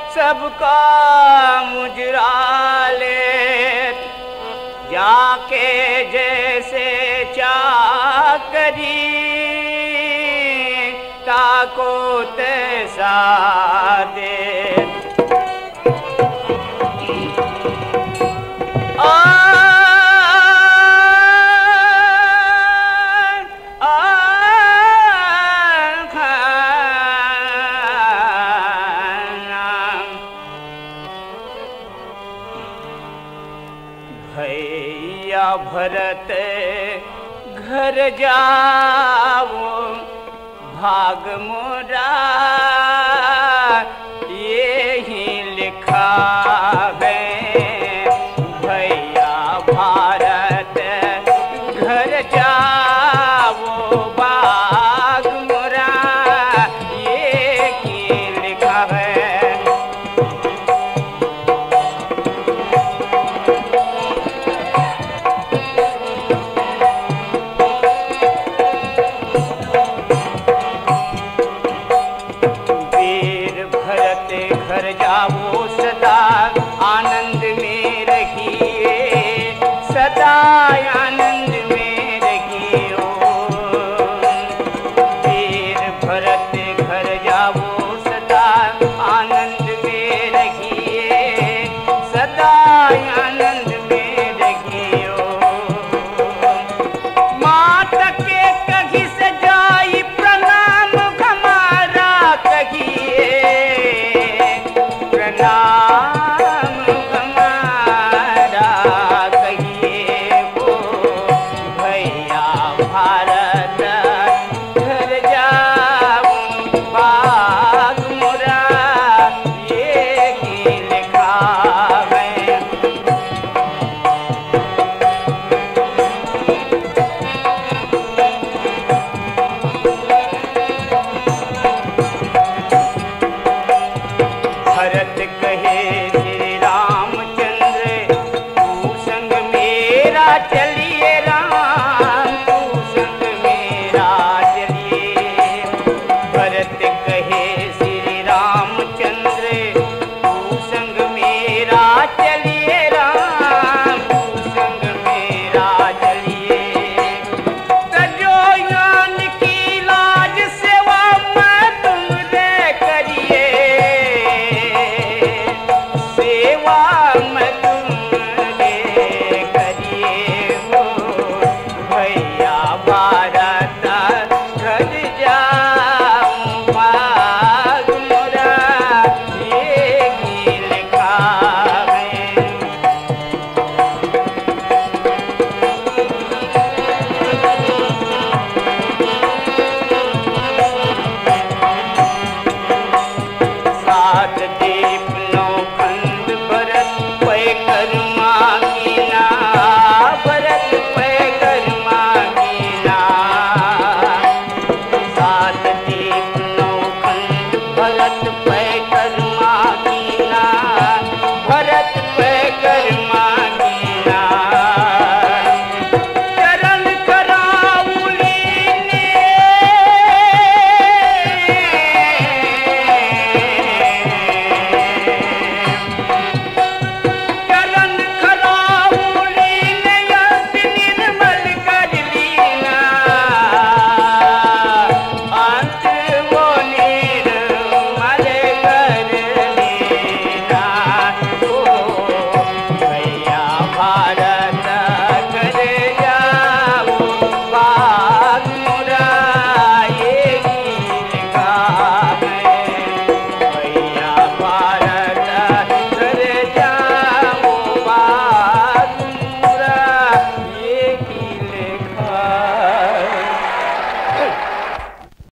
सबका मुजरा ले जाके जैसे चाकरी ताको तैसा दे। भैया भरत घर जाओ भाग मोरा ये ही लिखा है। भैया भारत घर जाओ भाग मोरा ये ही लिखा है। घर जाओ सदा आनंद में रहिए, सदा आनंद में रहिए। वीर भरत घर जाओ सदा आनंद में रहिए, सदा आनंद में रहिए। मात के कहीं से जाई प्रणाम हमारा कहिए, नाम हमारा कहिए वो। भैया भारत घर जाओ भाग मोरा ये ही लिखा है। भरत कहे श्री रामचंद्र तू संग मेरा चलिए, राम तू संग मेरा चलिए। भरत कहे श्री रामचंद्र तू संग मेरा चलिए, राम तू संग मेरा चलिए। तजो ज्ञान की लाज सेवा मैं तुमरे करिए, सेवा मैं तुमरे करिए हो। भैया भारत घर जाऊं भाग मोरा ये ही लिखा है। सात दीप नौ खंड भरत पे कर मांगीना, भरत पे कर मांगीना। सात दीप नौ खंड भरत पे